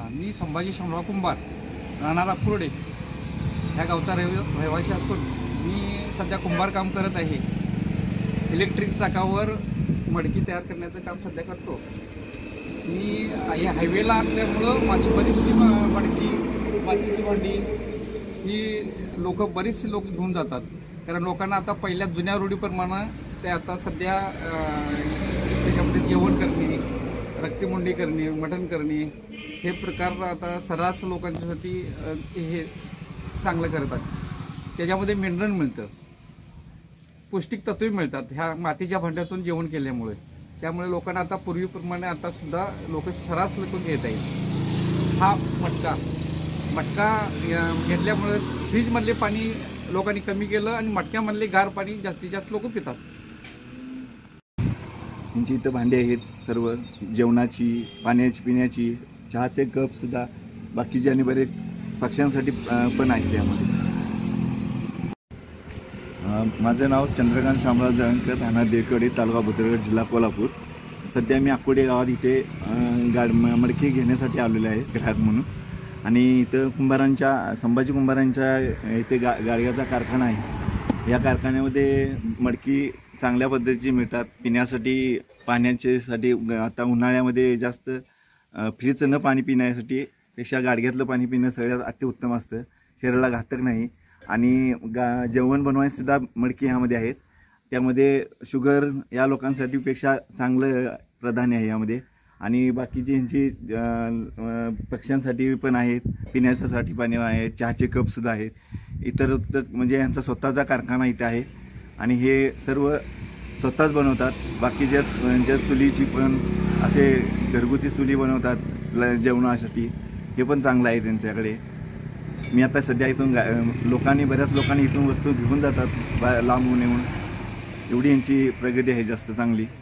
मी संभाजी शामराव कुंभार, राहणारा कुर्डे ह्या गावचा रहिवासी असून मी सध्या कुंभार काम करत आहे। इलेक्ट्रिक चाकावर मडकी तयार करण्याचं काम सध्या करतो। मी या हायवेला असल्यामुळं माझी बरीचशी मडकी, मातीची भांडी ही बरीचशी लोक घेऊन जातात, कारण लोकांना आता पहिल्या जुन्या रूढीप्रमाणे ते आता सध्या त्याच्यामध्ये जेवण करणे, रक्तमुंडी करणे, मटण करणे हे प्रकार आता सर्रास लोकांच्यासाठी हे चांगलं करतात। त्याच्यामध्ये मिनरल मिळतं, पौष्टिक तत्त्वे मिळतात ह्या मातीच्या भांड्यातून जेवण केल्यामुळे। त्यामुळे लोकांना आता पूर्वीप्रमाणे आता सुद्धा लोक सर्रास लोक घेत आहेत। हा मटका घेतल्यामुळे फ्रीजमधले पाणी लोकांनी कमी केलं आणि मटक्यामधले गार पाणी जास्तीत जास्त लोक पितात। यांची इथं भांडी आहेत सर्व, जेवणाची, पाण्याची, पिण्याची, चहाचे कप सुद्धा, बाकीचे आणि बरेच पक्ष्यांसाठी पण आहेत त्यामध्ये। माझं नाव चंद्रकांत शामराव जळणकर, राहणार देवकडी, तालुका भुदरगड, जिल्हा कोल्हापूर। सध्या मी आकोडे गावात इथे मडकी घेण्यासाठी आलेलो आहे ग्राहक म्हणून। आणि इथं संभाजी कुंभारांच्या इथे गाडग्याचा कारखाना आहे। या कारखान्यामध्ये मडकी चांगल्या पद्धतीची मिळतात। पिण्यासाठी, पाण्याच्यासाठी आता उन्हाळ्यामध्ये जास्त फ्रीजचं पाणी पिण्यासाठी पेक्षा गाडग्यातलं पाणी पिणं सगळ्यात अतिउत्तम असतं, शरीराला घातक नाही। आणि जेवण बनवायसुद्धा मडकी ह्यामध्ये आहेत। त्यामध्ये शुगर या लोकांसाठी पेक्षा चांगलं प्राधान्य आहे यामध्ये। आणि बाकीची ह्यांची पक्ष्यांसाठी पण आहेत, पिण्याच्यासाठी पाणी आहे, चहाचे कपसुद्धा आहेत। इतर म्हणजे यांचा स्वतःचा कारखाना इथे आहे आणि हे सर्व स्वतःच बनवतात। बाकीच्या यांच्या चुलीची पण असे घरगुती चुली बनवतात जेवणासाठी, हे पण चांगलं आहे त्यांच्याकडे। मी आता सध्या इथून बऱ्याच लोकांनी इथून वस्तू घेऊन जातात लांबून येऊन, एवढी यांची प्रगती आहे जास्त चांगली।